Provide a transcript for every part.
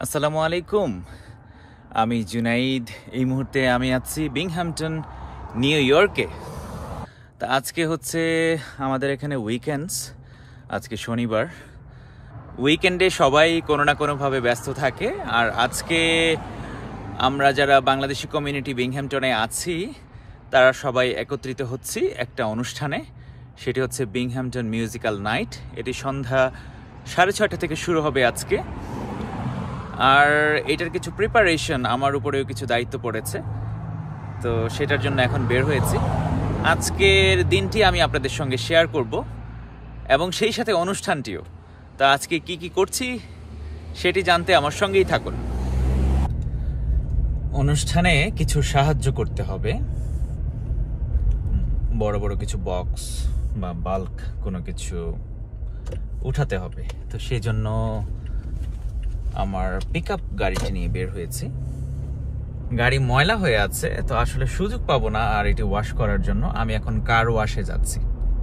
আসসালামু আলাইকুম। আমি জুনাইদ। এই মুহূর্তে আমি আছি বিংহ্যামটন, নিউ ইয়র্কে। তা আজকে হচ্ছে আমাদের এখানে উইকেন্ডস। আজকে শনিবার। উইকেন্ডে সবাই কোনো না কোনোভাবে ব্যস্ত থাকে, আর আজকে আমরা যারা বাংলাদেশি কমিউনিটি বিংহ্যামটনে আছি তারা সবাই একত্রিত হচ্ছি একটা অনুষ্ঠানে। সেটি হচ্ছে বিংহ্যামটন মিউজিক্যাল নাইট। এটি সন্ধ্যা 6:30 থেকে শুরু হবে আজকে। আর এটার কিছু প্রিপারেশন আমার উপরেও কিছু দায়িত্ব পড়েছে, তো সেটার জন্য এখন বের হয়েছি। আজকের দিনটি আমি আপনাদের সঙ্গে শেয়ার করব এবং সেই সাথে অনুষ্ঠানটিও। তা আজকে কি কি করছি সেটি জানতে আমার সঙ্গেই থাকুন। অনুষ্ঠানে কিছু সাহায্য করতে হবে, বড় বড় কিছু বক্স বা বাল্ক কোনো কিছু উঠাতে হবে। তো সেই জন্য আমার পিকআপ গাড়িটি নিয়ে বের হয়েছি। গাড়ি ময়লা হয়ে আছে, তো আসলে সুযোগ পাবো না আর এটি ওয়াশ করার জন্য। আমি এখন কার ওয়াশে যাচ্ছি।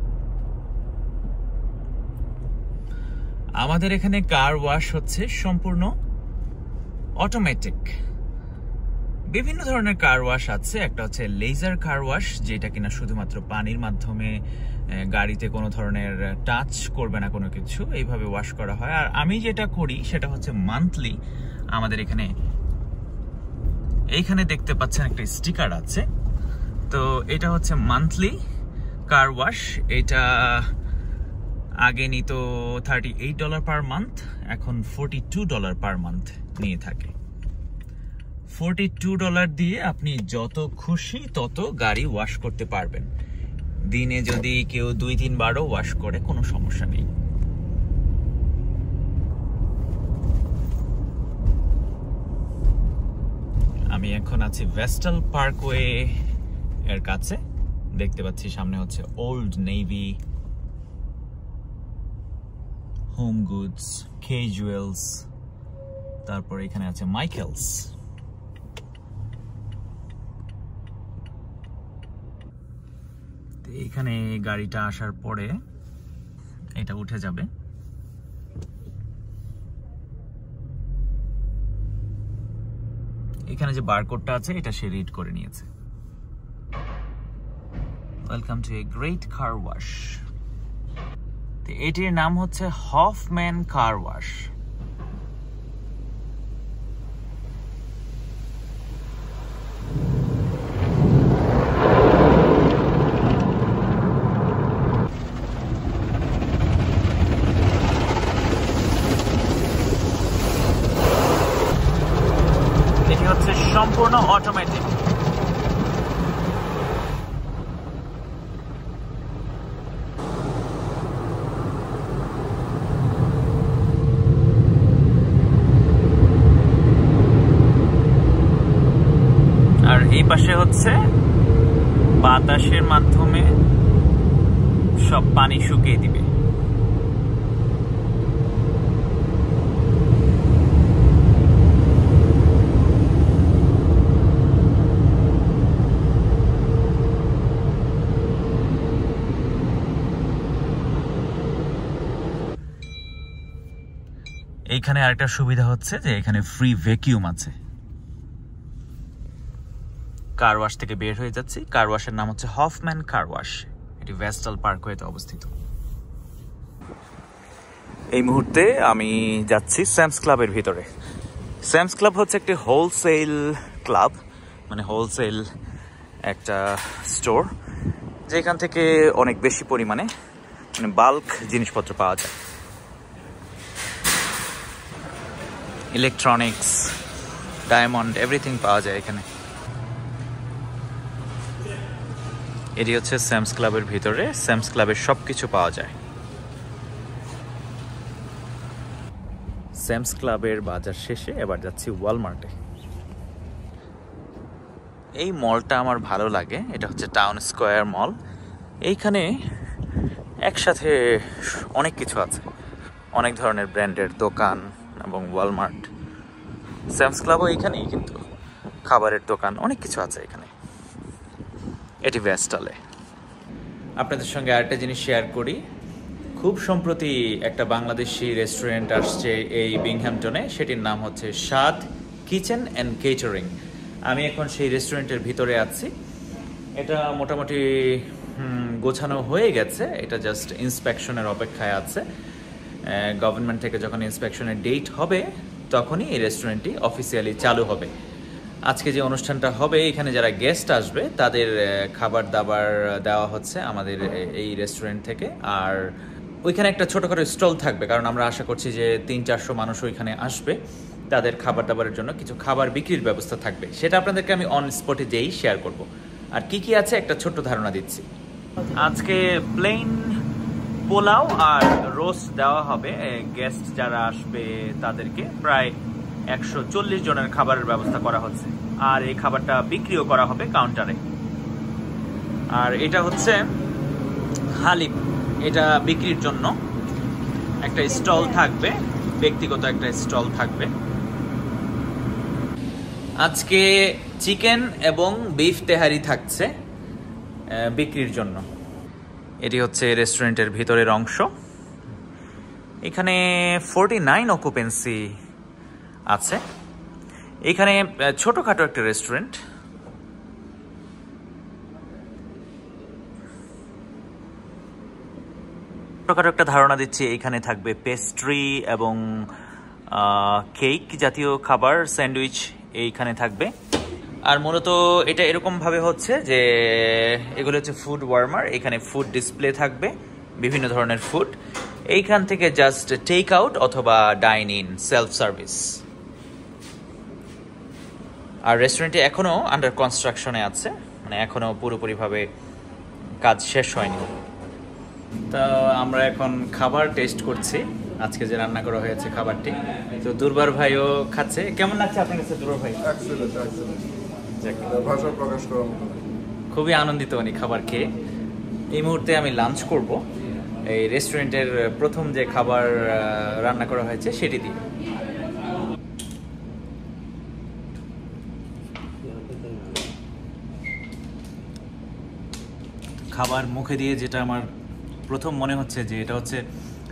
আমাদের এখানে কার ওয়াশ হচ্ছে সম্পূর্ণ অটোমেটিক। বিভিন্ন ধরনের কার ওয়াশ আছে। একটা হচ্ছে লেজার কার ওয়াশ, যেটা কিনা শুধুমাত্র পানির মাধ্যমে গাড়িতে কোনো ধরনের টাচ করবে না কোনো কিছু, এইভাবে ওয়াশ করা হয়। আর আমি যেটা করি সেটা হচ্ছে মান্থলি। আমাদের এইখানে দেখতে পাচ্ছেন একটা স্টিকার আছে, তো এটা হচ্ছে মান্থলি কার ওয়াশ। এটা আগে নিত $38 পার মান্থ, এখন $42 পার মান্থ নিয়ে থাকে। $42 দিয়ে আপনি যত খুশি তত গাড়ি ওয়াশ করতে পারবেন। দিনে যদি কেউ 2-3 বারও ওয়াশ করে কোনো সমস্যা নেই। আমি এখন আছি ভেস্টাল পার্কওয়ে এর কাছে। দেখতে পাচ্ছি সামনে হচ্ছে Old Navy, HomeGoods, casuals, তারপর এখানে আছে মাইকেলস। এখানে গাড়িটা আসার পরে এটা উঠে যাবে। এখানে যে বারকোডটা আছে এটা সে রিড করে নিয়েছে। Welcome to a great car wash. এটির নাম হচ্ছে হফম্যান কার ওয়াশ। এটি হচ্ছে সম্পূর্ণ অটোমেটিক। আর এই পাশে হচ্ছে বাতাসের মাধ্যমে সব পানি শুকিয়ে দিবে। এইখানে আরেকটা সুবিধা হচ্ছে যে এখানে ফ্রি ভ্যাকিউম আছে। কার ওয়াশ থেকে বের হয়ে যাচ্ছি। কার ওয়াশের নাম হচ্ছে হফম্যান কার ওয়াশ। এটি ভেস্টাল পার্কওয়েতে অবস্থিত। এই মুহূর্তে আমি যাচ্ছি স্যামস ক্লাবের ভিতরে। স্যামস ক্লাব হচ্ছে একটি হোলসেল ক্লাব, মানে হোলসেল একটা স্টোর, যেখান থেকে অনেক বেশি পরিমাণে মানে বাল্ক জিনিসপত্র পাওয়া যায়। ইলেকট্রনিক্স, ডায়মন্ড, এভরিথিং পাওয়া যায় এখানে। এটি হচ্ছে স্যামস ক্লাবের ভিতরে। স্যামস ক্লাবের সবকিছু পাওয়া যায়। স্যামস ক্লাবের বাজার শেষে এবার যাচ্ছি ওয়ালমার্টে। এই মলটা আমার ভালো লাগে। এটা হচ্ছে টাউন স্কোয়ার মল। এইখানে একসাথে অনেক কিছু আছে, অনেক ধরনের ব্র্যান্ডের দোকান এবং ওয়ালমার্ট। স্যামস ক্লাবও এইখানেই, কিন্তু খাবারের দোকান অনেক কিছু আছে এখানে। এটি ভেস্টালে। আপনাদের সঙ্গে আরেকটা জিনিস শেয়ার করি। খুব সম্প্রতি একটা বাংলাদেশি রেস্টুরেন্ট আসছে এই বিংহ্যামটনে, সেটির নাম হচ্ছে স্বাদ কিচেন অ্যান্ড কেটারিং। আমি এখন সেই রেস্টুরেন্টের ভিতরে আছি। এটা মোটামুটি গোছানো হয়ে গেছে, এটা জাস্ট ইন্সপেকশনের অপেক্ষায় আছে। গভর্নমেন্ট থেকে যখন ইন্সপেকশনের ডেট হবে তখনই এই রেস্টুরেন্টটি অফিসিয়ালি চালু হবে। আজকে যে অনুষ্ঠানটা হবে এখানে যারা গেস্ট আসবে তাদের খাবার দাবার দেওয়া হচ্ছে আমাদের এই রেস্টুরেন্ট থেকে। আর ওইখানে একটা ছোটোখাটো স্টল থাকবে, কারণ আমরা আশা করছি যে 300-400 মানুষ ওইখানে আসবে, তাদের খাবার দাবারের জন্য কিছু খাবার বিক্রির ব্যবস্থা থাকবে। সেটা আপনাদেরকে আমি অন স্পটে যেই শেয়ার করব। আর কি কি আছে একটা ছোট্ট ধারণা দিচ্ছি। আজকে প্লেন পোলাও আর রোস্ট দেওয়া হবে গেস্ট যারা আসবে তাদেরকে। প্রায় 140 জনের খাবারের ব্যবস্থা করা হচ্ছে, আর এই খাবারটা বিক্রিও করা হবে কাউন্টারে। আর এটা হচ্ছে হালিম, এটা বিক্রির জন্য একটা স্টল থাকবে, ব্যক্তিগত একটা স্টল থাকবে। আজকে চিকেন এবং বিফ তেহারি থাকছে বিক্রির জন্য। এটি হচ্ছে রেস্টুরেন্টের ভিতরের অংশ। এখানে 49 অকুপেন্সি আছে। এখানে ছোটখাটো একটা রেস্টুরেন্ট। ছোটখাটো একটা ধারণা দিচ্ছি, এখানে থাকবে পেস্ট্রি এবং কেক জাতীয় খাবার, স্যান্ডউইচ এইখানে থাকবে। আর মূলত এটা এরকমভাবে হচ্ছে যে এগুলো হচ্ছে ফুড ওয়ার্মার, এখানে ফুড ডিসপ্লে থাকবে, বিভিন্ন ধরনের ফুড। এইখান থেকে জাস্ট টেক আউট অথবা ডাইন ইন, সেলফ সার্ভিস। আর রেস্টুরেন্টটি এখনও আন্ডার কনস্ট্রাকশনে আছে, মানে এখনও পুরোপুরিভাবে কাজ শেষ হয়নি। তা আমরা এখন খাবার টেস্ট করছি, আজকে যে রান্না করা হয়েছে খাবারটি। তো দুর্বার ভাইও খাচ্ছে। কেমন লাগছে আপনার কাছে দুর্বার ভাই? খুবই আনন্দিত উনি খাবার খেয়ে। এই মুহূর্তে আমি লাঞ্চ করব এই রেস্টুরেন্টের প্রথম যে খাবার রান্না করা হয়েছে সেটি দিয়ে। খাবার মুখে দিয়ে যেটা আমার প্রথম মনে হচ্ছে যে এটা হচ্ছে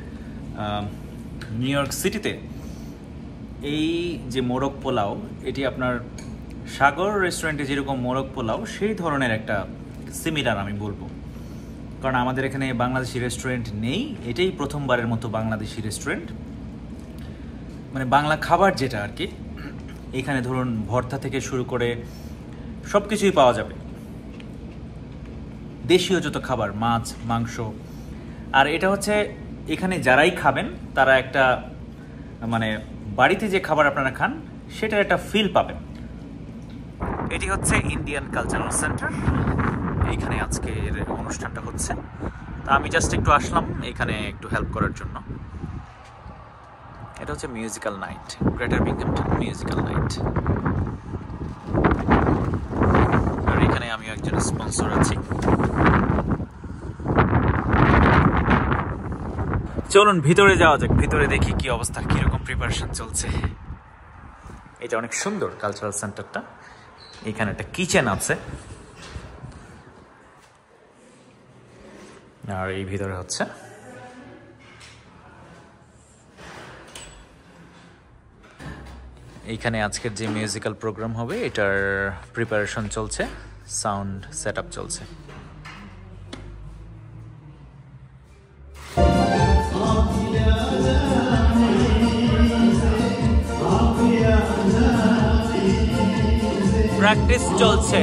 নিউ ইয়র্ক সিটিতে এই যে মোরগ পোলাও, এটি আপনার সাগর রেস্টুরেন্টে যেরকম মোরগ পোলাও সেই ধরনের একটা সিমিলার আমি বলবো, কারণ আমাদের এখানে বাংলাদেশি রেস্টুরেন্ট নেই। এটাই প্রথমবারের মতো বাংলাদেশি রেস্টুরেন্ট, মানে বাংলা খাবার যেটা আর কি। এখানে ধরুন ভর্তা থেকে শুরু করে সব কিছুই পাওয়া যাবে, দেশীয় যত খাবার, মাছ, মাংস। আর এটা হচ্ছে এখানে যারাই খাবেন তারা একটা মানে বাড়িতে যে খাবার আপনারা খান সেটার একটা ফিল পাবেন। এটি হচ্ছে ইন্ডিয়ান কালচারাল সেন্টার, এইখানে আজকের অনুষ্ঠানটা হচ্ছে। তা আমি জাস্ট একটু আসলাম এখানে একটু হেল্প করার জন্য। এটা হচ্ছে musical night, greater Binghamton musical night. আর এখানে আমি একজন স্পন্সর আছি। চলুন ভিতরে যাওয়া যাক, ভিতরে দেখি কি অবস্থা, কিরকম প্রিপারেশন চলছে। এটা অনেক সুন্দর কালচারাল সেন্টারটা। এখানে একটা কিচেন আছে, আর এই ভিতরে হচ্ছে এইখানে আজকের যে মিউজিক্যাল প্রোগ্রাম হবে এটার প্রিপারেশন চলছে, সাউন্ড সেট আপ চলছে। প্র্যাকটিস চলছে।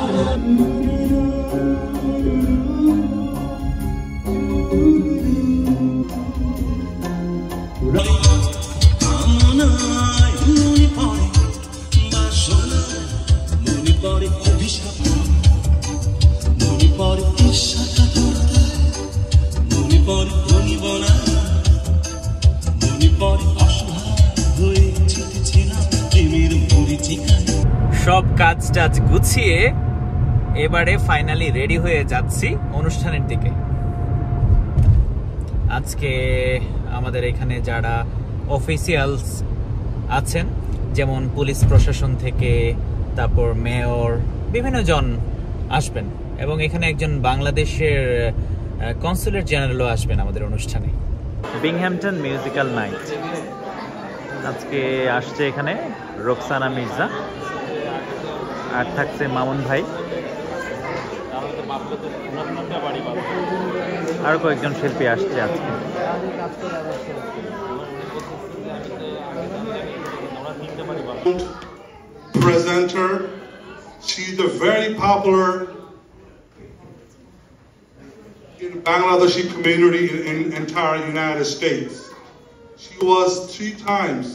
সব কাজ টাজ গুছিয়ে এবারে ফাইনালি রেডি হয়ে যাচ্ছি অনুষ্ঠানের দিকে। আজকে আমাদের এখানে যারা অফিসিয়ালস আছেন, যেমন পুলিশ প্রশাসন থেকে, তারপর মেয়র, বিভিন্ন জন আসবেন। এবং এখানে একজন বাংলাদেশের কনসুলেট জেনারেলও আসবেন আমাদের অনুষ্ঠানে। বিংহ্যামটন মিউজিক্যাল নাইট আজকে আসছে এখানে রোকসানা মির্জা, আর থাকছে মামুন ভাই, আর কয়েকজন শিল্পী আসছে আজকে। Presenter, she's a very popular in Bangladeshi community in entire United States. She was 3 times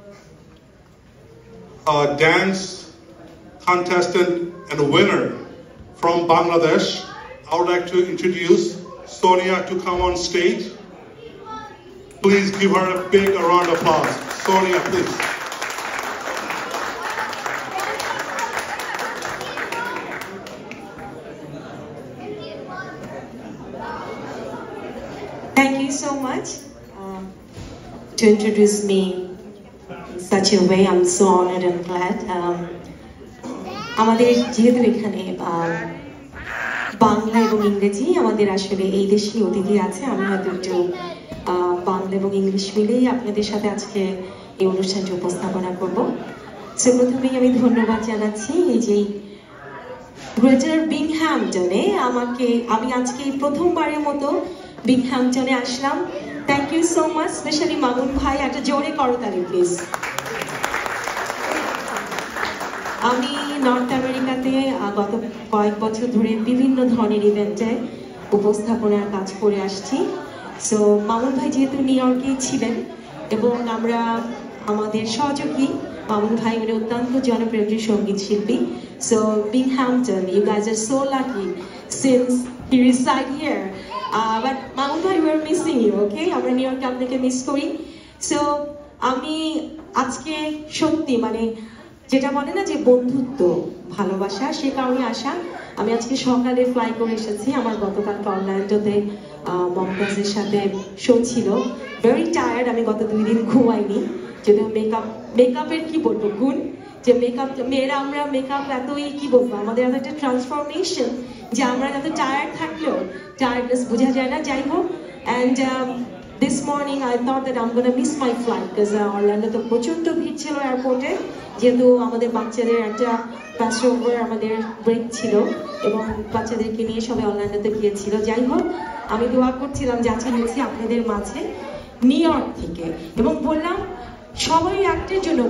a dance contestant and a winner from Bangladesh. I would like to introduce Sonia to come on stage. Please give her a big round of applause. Sonia, please. Thank you so much to introduce me in such a way. I'm so honored and glad. আমাদের যেহেতু এখানে বাংলা এবং ইংরেজি আমাদের আসলে এই দেশেই অতিথি আছে, আমি হয়তো একটু বাংলা এবং ইংলিশ মিলেই আপনাদের সাথে আজকে এই অনুষ্ঠানটি উপস্থাপনা করব। সো প্রথমেই আমি ধন্যবাদ জানাচ্ছি এই যে গ্রেটার বিংহ্যামটনে আমি আজকে প্রথমবারের মতো বিংহ্যামটনে আসলাম। Thank you so much, specially Mamun ভাই, একটা জোরে করতালি প্লিজ। আমি নর্থ আমেরিকাতে গত কয়েক বছর ধরে বিভিন্ন ধরনের ইভেন্টে উপস্থাপনার কাজ করে আসছি। সো মামুন ভাই যেহেতু নিউ ইয়র্কেই ছিলেন এবং আমরা আমাদের সহযোগী মামুন ভাই উনি অত্যন্ত জনপ্রিয় একজন সঙ্গীত শিল্পী। So Binghamton, you guys are so lucky since he reside here, but Mamun ভাই we are missing you, okay? আমরা নিউ ইয়র্কে আপনাকে মিস করি। সো আমি আজকে সত্যি মানে যেটা বলে না যে বন্ধুত্ব ভালোবাসা, সে কারণে আসা। আমি আজকে সকালে ফ্লাই করে এসেছি, আমার গতকাল অরল্যান্ডোতে মমতাজের সাথে শো ছিল। ভেরি টায়ার্ড, আমি গত 2 দিন ঘুমাইনি, যদিও মেকআপের কি বলবো গুণ, যে মেকআপ মেয়েরা আমরা মেকআপ এতই কি বলবো আমাদের এত একটা ট্রান্সফরমেশন যে আমরা এত টায়ার্ড থাকলেও টায়ার্ডনেস বোঝা যায় না। যাই হোক, and this morning I thought that I'm gonna miss my flight because Orlando তো প্রচন্ড ভিড় ছিল এয়ারপোর্টে, যেহেতু আমাদের বাচ্চাদের একটা পাসওভার আমাদের ব্রেক ছিল এবং বাচ্চাদেরকে নিয়ে সবাই অরল্যান্ডোতে গিয়েছিল। যাই হোক, আমি দোয়া করছিলাম যে আজকে হচ্ছে আপনাদের মাঝে নিউ ইয়র্ক থেকে, এবং বললাম সবাই একটার জন্য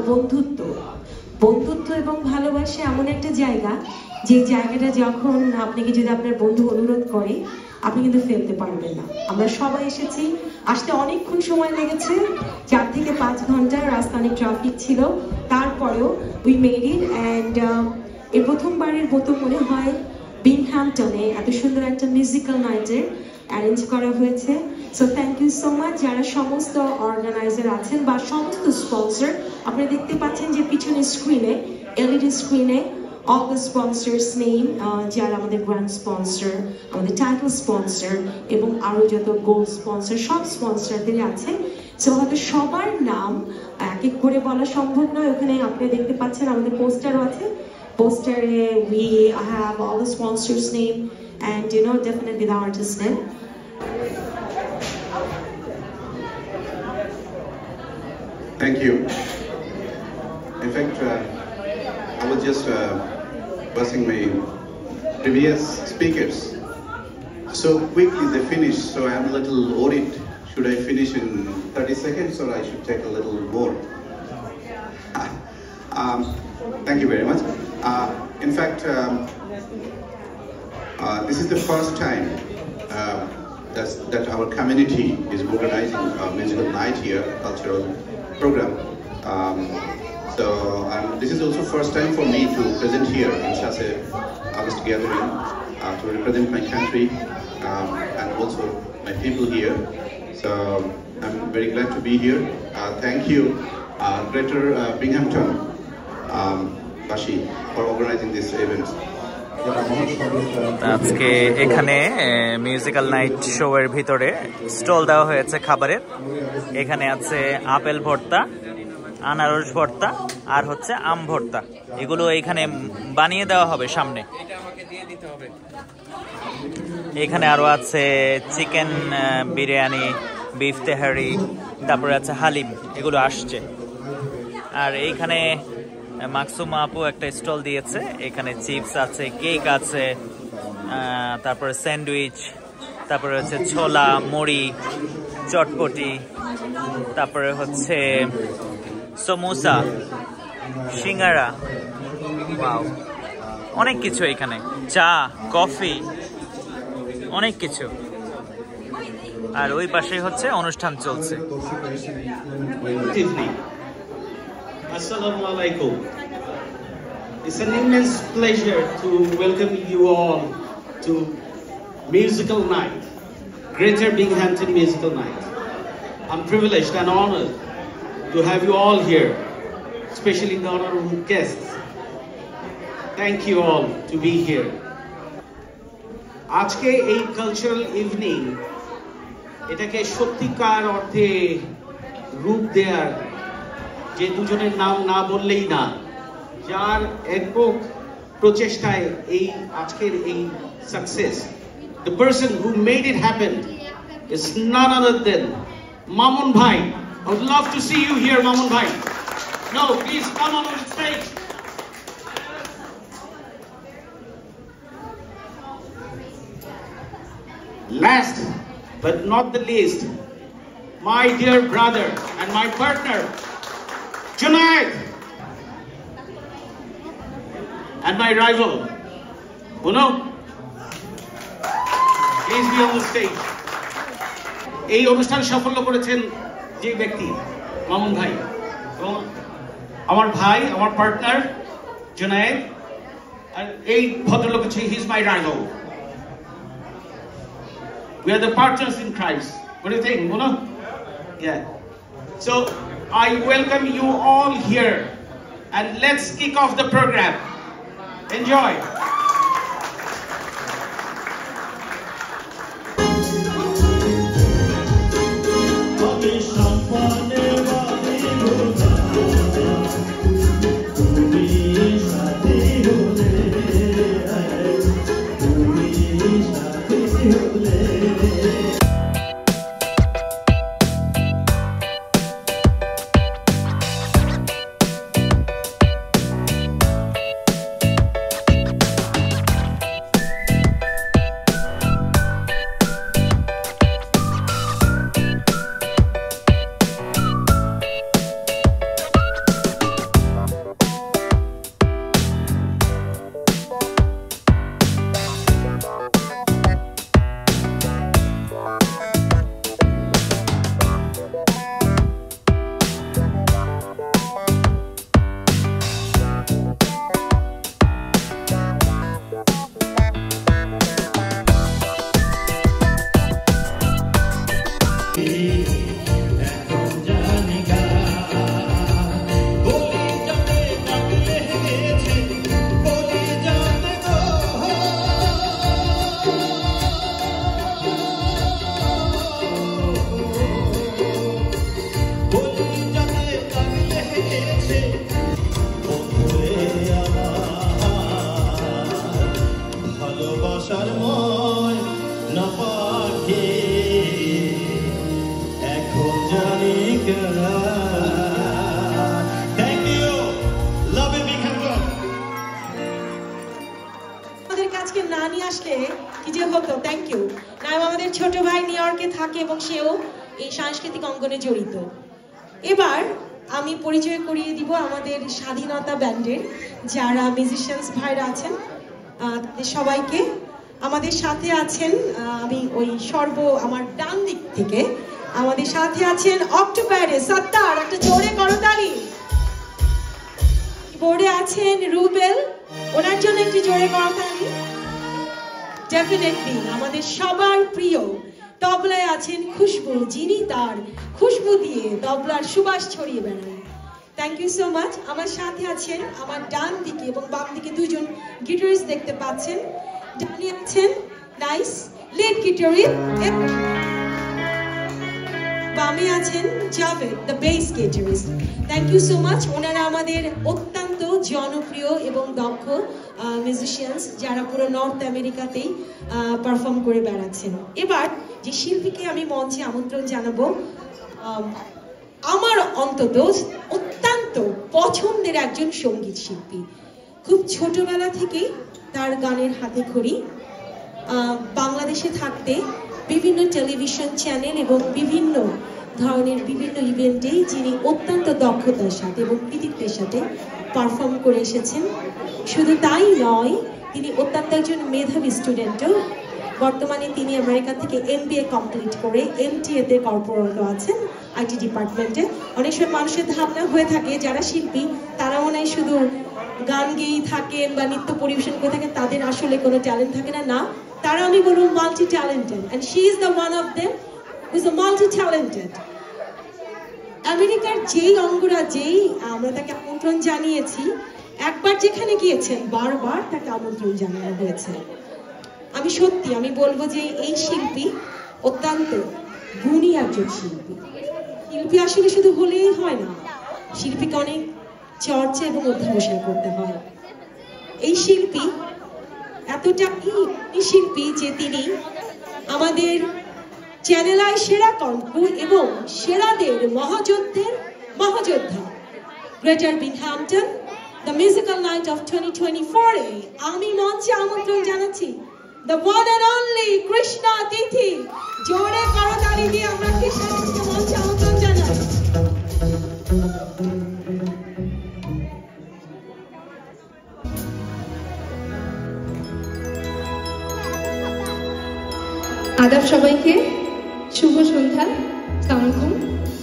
বন্ধুত্ব এবং ভালোবাসা এমন একটা জায়গা, যে জায়গাটা যখন আপনাকে যদি আপনার বন্ধু অনুরোধ করে আপনি কিন্তু ফেলতে পারবেন না। আমরা সবাই এসেছি, আসতে অনেকক্ষণ সময় লেগেছে, 4 থেকে 5 ঘন্টা, রাস্তা অনেক ট্রাফিক ছিল, তারপরেও উই মেড ইট। অ্যান্ড এই প্রথমবারের মতো মনে হয় বিংহ্যামটনে এত সুন্দর একটা মিউজিক্যাল নাইটের অ্যারেঞ্জ করা হয়েছে। So thank you so much যারা সমস্ত অর্গানাইজার আছেন বা সমস্ত স্পন্সর। আপনারা দেখতে পাচ্ছেন যে পিছনের স্ক্রিনে, এলইডি স্ক্রিনে all the sponsors name, যারা আমাদের গ্র্যান্ড স্পন্সর, আমাদের টাইটেল স্পন্সর এবং আরো যত গোল্ড স্পন্সর, সব স্পন্সরদের আছে। সো হয়তো সবার নাম এক এক করে বলা সম্ভব নয়। ওখানে আপনি দেখতে পাচ্ছেন আমাদের পোস্টারও আছে, পোস্টারে we have all the sponsors name and you know definitely the artist name. Thank you. In fact, I was just passing my previous speakers. So quickly they finished, so I'm a little worried. Should I finish in 30 seconds or I should take a little more? Thank you very much. In fact, this is the first time that our community is organizing a musical night here, a cultural program. So this is also first time for me to present here in such a August gathering to represent my country and also my people here. So I'm very glad to be here. Thank you, Greater Binghamton Bashi, for organizing this event. আজকে এখানে musical night show এর ভিতরে stall দেওয়া হয়েছে খাবারের। এখানে আছে apple ভর্তা, আনারস ভর্তা আর হচ্ছে আম ভর্তা। এগুলো এখানে বানিয়ে দেওয়া হবে সামনে। এখানে আরও আছে চিকেন বিরিয়ানি, বিফ তেহারি, তারপরে আছে হালিম, এগুলো আসছে। আর এইখানে মাকসুমা আপু একটা স্টল দিয়েছে, এখানে চিপস আছে, কেক আছে, তারপরে স্যান্ডউইচ, তারপরে হচ্ছে ছোলা, মুড়ি, চটপটি, তারপরে হচ্ছে সমোসা, সিঙ্গারা, ওয়াও, অনেক কিছু এখানে, চা, কফি, অনেক কিছু। আর ওই পাশে হচ্ছে অনুষ্ঠান চলছে। Assalamu alaikum. It's an immense pleasure to welcome you all to Musical Night, Greater Binghamton Musical Night. I'm privileged and honored to have you all here, especially the honorable guests. Thank you all to be here. আজকে এই cultural evening এটাকে সত্যিকার অর্থে রূপ দেওয়ার যে দুজনের নাম না বললেই না, যার একক প্রচেষ্টায় এই আজকের এই success, the person who made it happen is none other than Mamun Bhai. I would love to see you here, Mamun Bhai. No, please come on the stage. Last but not the least, my dear brother and my partner, Junaid, and my rival, Uno. Please be on the stage. এই অনুষ্ঠান সাফল্য করেছেন যে ব্যক্তি, মামুন ভাই, এবং আমার ভাই, আমার পার্টনার জুনায়েদ, আর এই ভদ্রলোক হচ্ছে, he is my rival. We are the partners in Christ. What do you think, Mona? Yeah. So I welcome you all here, and let's kick off the program. Enjoy. ছোট ভাই নিউ ইয়র্কে থাকে এবং সেও এই সাংস্কৃতিক অঙ্গনে জড়িত। এবার আমি পরিচয় করিয়ে দিব আমাদের স্বাধীনতা ব্যান্ডের যারা মিউজিশিয়ানস ভাইরা আছেন তাদের সবাইকে। আমাদের সাথে আছেন, আমি ওই আমার ডান দিক থেকে আমাদের সাথে আছেন অক্টোপারে সত্তার, একটা জোরে করতালি। বোর্ডে আছেন রুবেল, ওনার জন্য একটু জোরে করতালি। ডেফিনেটলি আমাদের সবার প্রিয় তবলায় আছেন খুশবু, যিনি তার খুশবু দিয়ে তবলার সুবাস ছড়িয়ে বেড়ান। Thank you so much. আমার সাথে আছেন আমার ডান দিকে এবং বাম দিকে দুজন গিটারিস্ট দেখতে পাচ্ছেন। ডানে আছেন নাইস লিড গিটারিস্ট, বামে আছেন Javed, the bass guitarist. Thank you so much. ওনারা আমাদের অত্যন্ত জনপ্রিয় এবং দক্ষ মিউজিশিয়ানস, যারা পুরো নর্থ আমেরিকাতেই পারফর্ম করে বেড়াচ্ছেন। এবার যে শিল্পীকে আমি মঞ্চে আমন্ত্রণ জানাবো, আমার অন্তত অত্যন্ত পছন্দের একজন সঙ্গীত শিল্পী। খুব ছোটবেলা থেকেই তার গানের হাতে খড়ি। বাংলাদেশে থাকতে বিভিন্ন টেলিভিশন চ্যানেল এবং বিভিন্ন ধরনের বিভিন্ন ইভেন্টে যিনি অত্যন্ত দক্ষতার সাথে এবং কৃতিত্বের সাথে পারফর্ম করে এসেছেন। শুধু তাই নয়, তিনি অত্যন্ত একজন মেধাবী স্টুডেন্টও। বর্তমানে তিনি আমেরিকা থেকে MBA কমপ্লিট করে MTA তে কর্পোরেট আছেন IT ডিপার্টমেন্টে। অনেক সময় মানুষের ধারণা হয়ে থাকে যারা শিল্পী তারা মনে হয় শুধু গান গেয়েই থাকেন বা নৃত্য পরিবেশন করে থাকেন, তাদের আসলে কোনো ট্যালেন্ট থাকে না। না, তারা আমি বলবো multi talented, and she is the one of them who is a multi talented. আমেরিকার যেই অঙ্গরাজ্যেই আমরা তাকে আমন্ত্রণ জানিয়েছি, একবার যেখানে গিয়েছেন বারবার তাকে আমন্ত্রণ জানানো হয়েছে। আমি বলবো যে এই শিল্পী অত্যন্ত গুণী একজন শিল্পী। শিল্পী আসলে শুধু হলেই হয় না, শিল্পীকে অনেক চর্চা এবং অধ্যবসায় করতে হয়। এই শিল্পী এতটা শিল্পী যে তিনি আমাদের চ্যানেল আই সেরা কণ্ঠ এবং সেরাদের মহাযোদ্ধা greater Binghamton the musical night of 2024 এ আমি মঞ্চে আমন্ত্রণ জানাচ্ছি the one and only Krishna তিথি। জোরে করতালি দিয়ে আমরা কৃষ্ণা তিথিকে মঞ্চে আমন্ত্রণ জানাই। আদাব সবাইকে, শুভ সন্ধ্যা, আসসালামু আলাইকুম।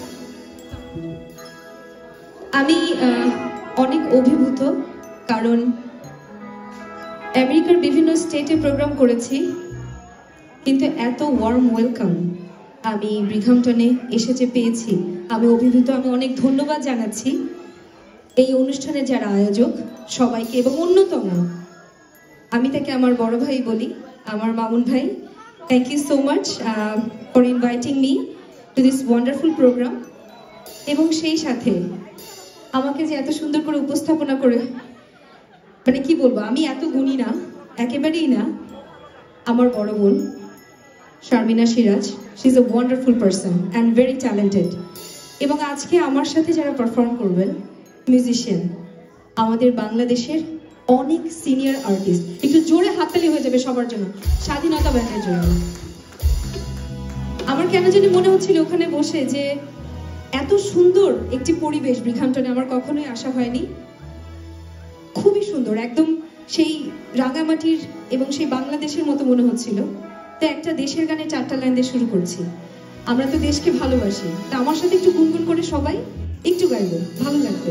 আমি অনেক অভিভূত, কারণ আমেরিকার বিভিন্ন স্টেটে প্রোগ্রাম করেছি, কিন্তু এত ওয়ার্ম ওয়েলকাম আমি ব্রিংহামটনে এসে যে পেয়েছি আমি অভিভূত। আমি অনেক ধন্যবাদ জানাচ্ছি এই অনুষ্ঠানের যারা আয়োজক সবাইকে, এবং অন্যতম আমি তাকে আমার বড় ভাই বলি, আমার মামুন ভাই। Thank you so much for inviting me to this wonderful program. এবং সেই সাথে আমাকে যে এত সুন্দর করে উপস্থাপনা করে, মানে কি বলবো, আমি এত গুণী না, একেবারেই না। আমার বড় বোন Sharmina Siraj, she is a wonderful person and very talented. এবং আজকে আমার সাথে যারা পারফর্ম করবেন মিউজিশিয়ান, আমাদের বাংলাদেশের অনেক সিনিয়র আর্টিস্ট। একটু জোরে হাততালি হয়ে যাবে সবার জন্য, স্বাধীনতা ব্যান্ডের জন্য। আমার কেন জানি মনে হচ্ছিল ওখানে বসে যে এত সুন্দর একটি পরিবেশ ব্রিংহামটনে আমার কখনোই আশা হয়নি। খুবই সুন্দর, একদম সেই রাঙামাটির এবং সেই বাংলাদেশের মতো মনে হচ্ছিল। তো একটা দেশের গানে 4টা লাইন দিয়ে শুরু করছি। আমরা তো দেশকে ভালোবাসি, তা আমার সাথে একটু গুনগুন করে সবাই একটু গাইবো, ভালো লাগবে।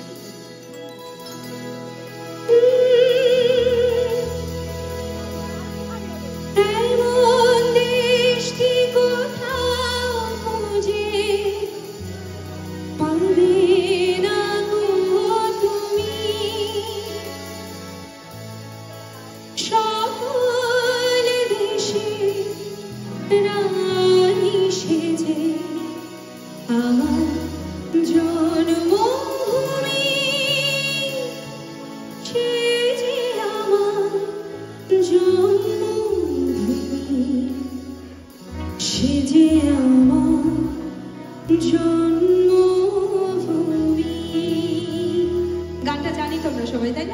গানটা জানি তোমরা সবাই, তাই না?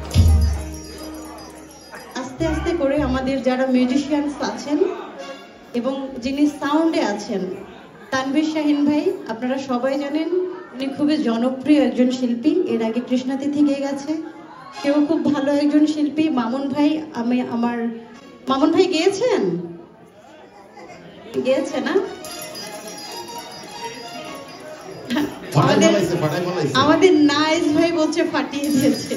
যারা মিউজিশিয়ানস আছেন এবং যিনি সাউন্ডে আছেন তানভীর শাহিন ভাই, আপনারা সবাই জানেন উনি খুবই জনপ্রিয় একজন শিল্পী। এর আগে কৃষ্ণাতিথি গেয়ে গেছে, সেও খুব ভালো একজন শিল্পী। মামুন ভাই, মামুন ভাই গেয়েছেন না? আমাদের নাইস ভাই বলছে ফাটিয়ে দিয়েছে।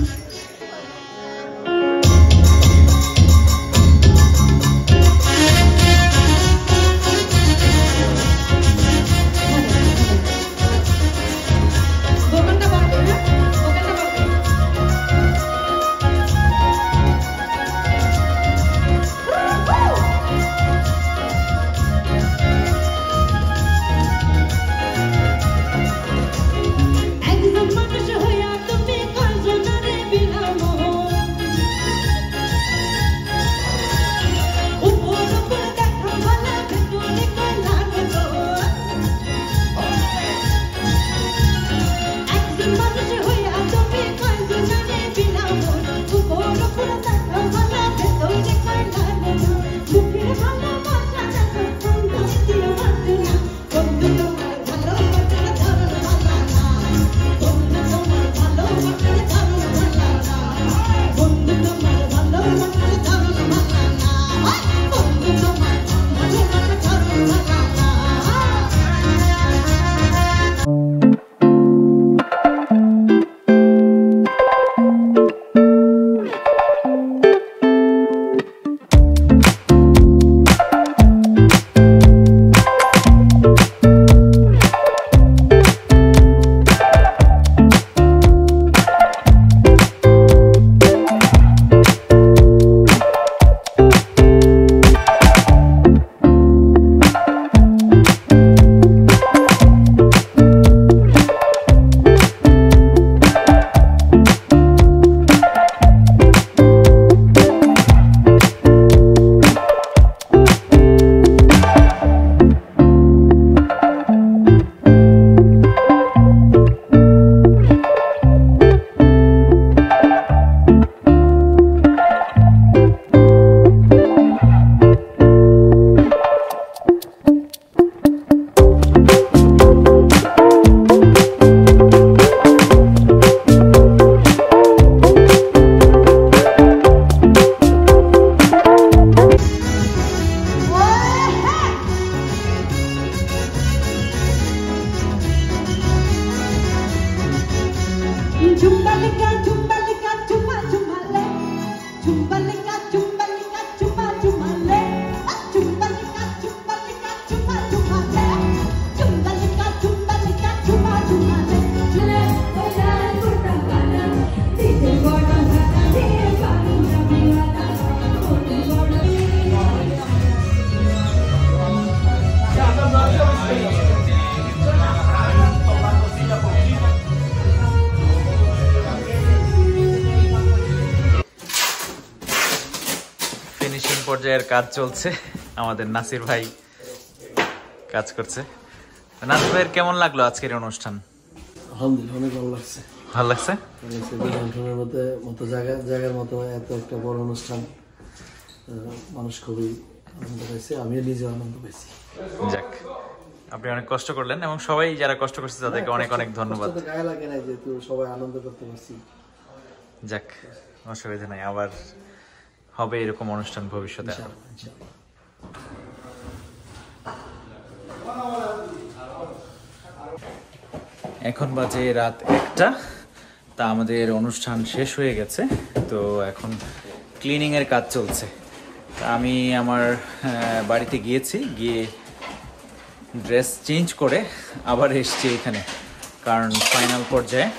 পর্যায়ের কাজ চলছে, আমাদের নাসির ভাই কাজ করছে। নাসির ভাইয়ের কেমন লাগলো আজকের অনুষ্ঠান? আলহামদুলিল্লাহ অনেক ভালো লাগছে। ভালো লাগছে? মতো জায়গার মতো এত একটা বড় অনুষ্ঠান, মানুষ খুবই আনন্দ পাইছে, আমিও নিজেও আনন্দ পাইছি। যাক, আপনি অনেক কষ্ট করলেন এবং সবাই যারা কষ্ট করছে তাদেরকে অনেক অনেক ধন্যবাদ। গায়ে লাগে না, যেহেতু সবাই আনন্দ করতে পারছি। যাক, অসুবিধা নাই, আবার হবে এরকম অনুষ্ঠান ভবিষ্যতে। এখন বাজে রাত 1টা, তা আমাদের অনুষ্ঠান শেষ হয়ে গেছে। তো এখন ক্লিনিং এর কাজ চলছে। তা আমি আমার বাড়িতে গিয়েছি, গিয়ে ড্রেস চেঞ্জ করে আবার এসছি এখানে, কারণ ফাইনাল পর্যায়ে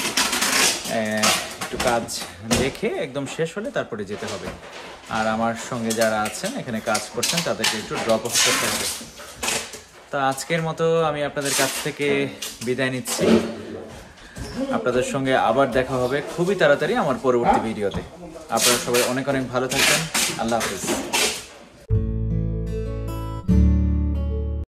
একটু কাজ দেখে একদম শেষ হলে তারপরে যেতে হবে। আর আমার সঙ্গে যারা আছেন এখানে কাজ করছেন তাদেরকে একটু ড্রপ অফ করতে হবে। তা আজকের মতো আমি আপনাদের কাছ থেকে বিদায় নিচ্ছি। আপনাদের সঙ্গে আবার দেখা হবে খুবই তাড়াতাড়ি আমার পরবর্তী ভিডিওতে। আপনারা সবাই অনেক অনেক ভালো থাকবেন। আল্লাহ হাফেজ।